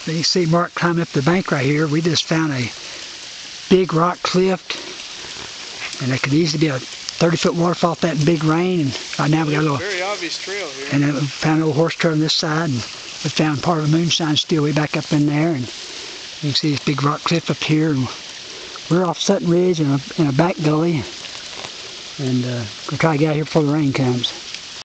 You can see Mark climbing up the bank right here. We just found a big rock cliff, and there could easily be a 30-foot waterfall off that big rain. And right now we got a little very obvious trail here. And then we found a little horse trail on this side, and we found part of a moonshine still way back up in there. And you can see this big rock cliff up here. And we're off Sutton Ridge in a back gully, and we'll try to get out here before the rain comes.